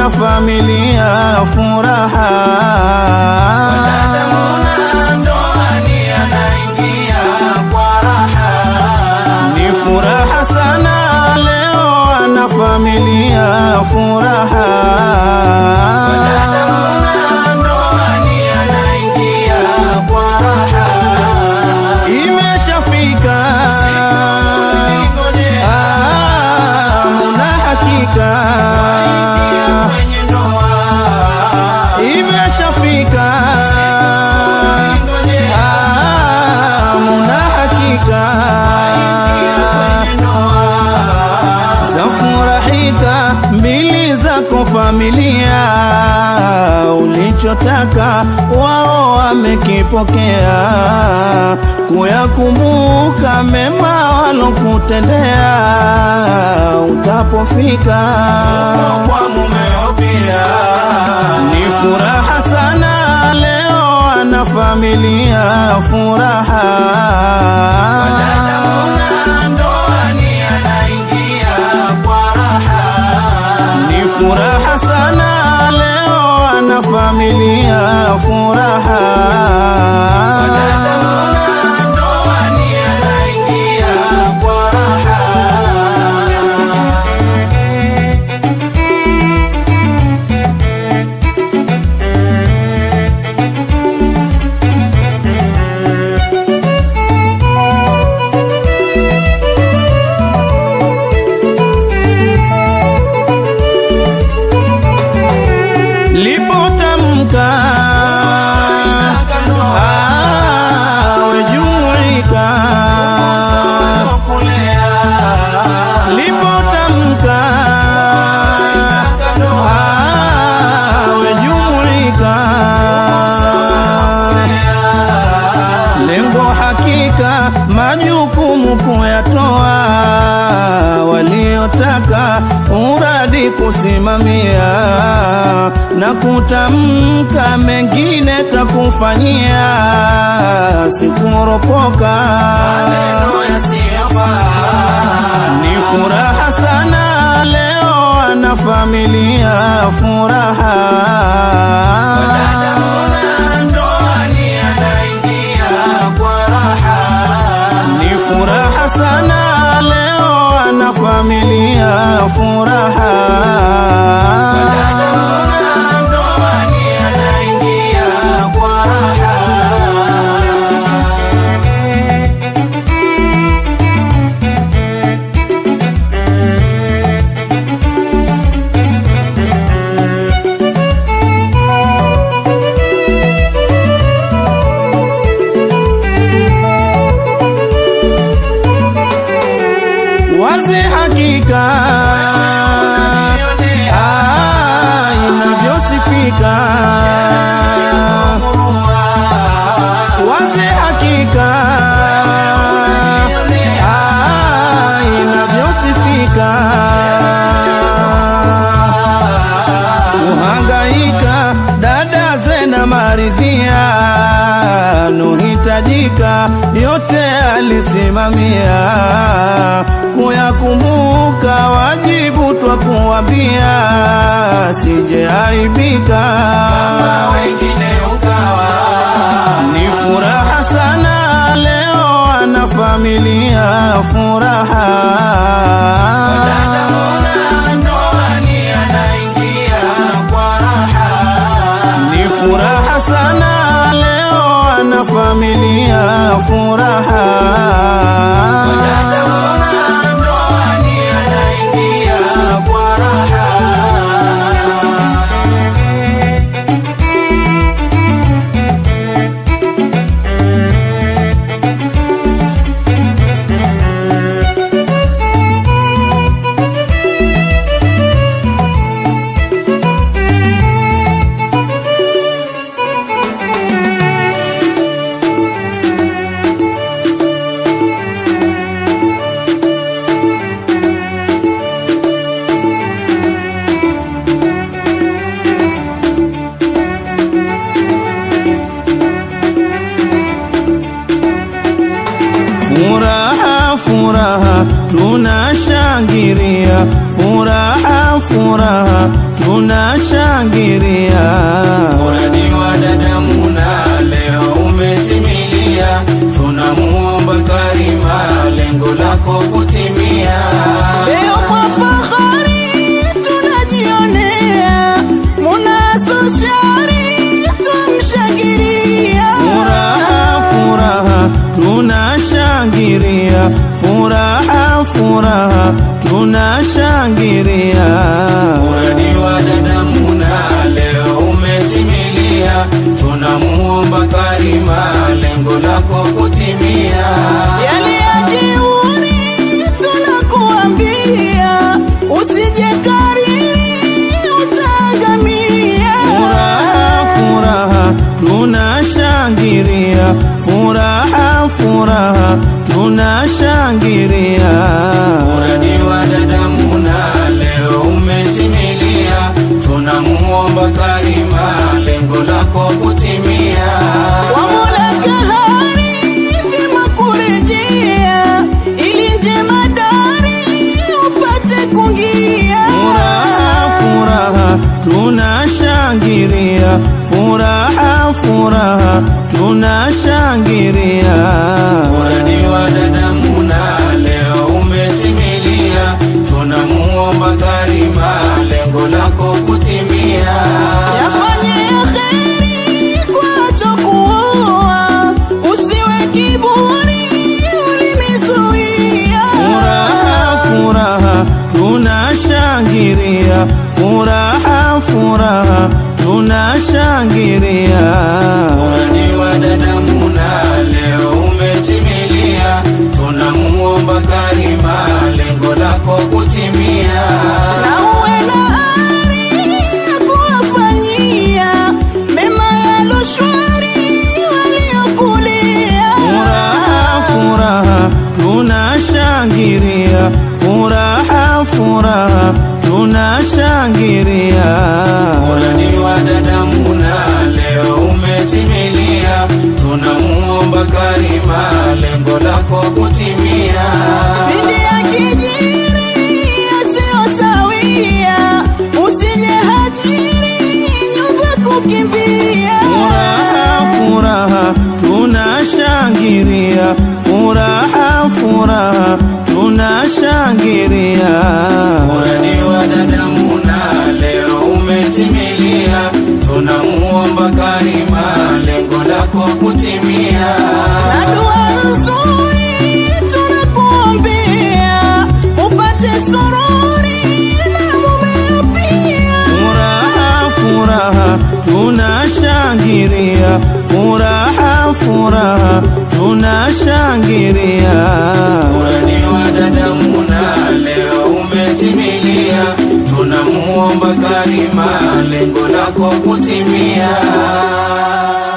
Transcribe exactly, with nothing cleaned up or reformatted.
wana familia furaha. Wanadamu na ndoani anaingia kwa raha. Ni furaha sana leo wana familia furaha. Wanadamu na ndoani anaingia kwa raha. Imeshafika ah, muna hakika. Kwenye ndoa Imeshafika ah, muna hakika. Zafurahika mbili zako familia, ulichotaka wao wamekipokea. Kuyakumbuka mema walokutendea, utapofika kwa mumeo pia. ni furaha sana leo wana familia furaha. Wanadamu na ndoani anaingia kwa raha. Ni furaha sana leo wana familia furaha. Wanadamu na ndoani anaingia kwa raha. Lipotamka ah, wejumuika. Lipotamka ah, wejumuika. Lengo hakika majukumu kuyatoa, waliotaka uradi kusimamia, na kutamka mengine takufanyia, sikuropoka Maneno yasiyofaa. ni furaha sana leo wana familia furaha. Wanadamu na ndoani anaingia kwa raha. Ni furaha sana leo wana familia furaha. Wanadamu na ndoani anaingia kwa raha. Wazi hakika ah, inavyosifika. Wazi hakika ah, inavyosifika. Kuhangaika dada zena maridhia, nuhitajika yote alisimamia. Kuyakumbuka wajibu twa kuambia, sije aibika Wengine ukawa ni furaha sana leo wana familia furaha. Wanadamu na ndoani anaingia kwa raha. Ni furaha sana leo wana familia furaha. Wanadamu na ndoani anaingia kwa raha. tunashangilia. Muradi wa dada Muna leo umetimilia, tunamuomba Karima lengo lako kutimia. Leo kwa fahari tunajionea, Muna Soshari tumshangilia. Furaha furaha tunashangilia, furaha furaha tunashangilia. Muradi wa dada Muna leo umetimilia, tunamuomba Karima lengo lako kutimia. Yale ya jeuri tunakuambia, usije kariri utaangamia. Furaha furaha tunashangilia, furaha furaha tunashangilia. Muradi wa dada Muna leo umetimilia, tunamuomba Karima lengo lako kutimia. Kwa Mola Kahari vyema kurejea, ili njema dari upate kungia. Furaha furaha tunashangilia, furaha furaha tunashangilia. Muradi wa dada Muna leo umetimilia, tunamuomba Karima lengo lako kutimia. Yafanye ya kheri kwa tokuoa, usiwe kiburi ulimizuia. Furaha furaha tunashangilia, furaha furaha tunashangilia. Muradi wa dada Muna leo umetimilia, tunamuomba Karima lengo lako kutimia. Na uwe na ari ya kuwafanyia mema yalo shwari waliokulia. Furaha furaha tunashangilia, furaha furaha tunashangilia. Muradi wa dada Muna leo umetimilia, tunamuomba Karima lengo lako kutimia. Pindi ya kijiri yasiyo sawia, usije hajiri nyumba kukimbia. Furaha furaha tunashangilia, furaha furaha tunashangilia. Muradi wa dada Muna leo umetimilia, tunamuomba Karima lengo lako kutimia. Na dua nzuri tunakuombea, upate sururi na mumeo pia. Furaha furaha tunashangilia, furaha furaha tunashangilia. Muradi wa dada Muna leo umetimilia, tunamuomba Karima lengo lako kutimia.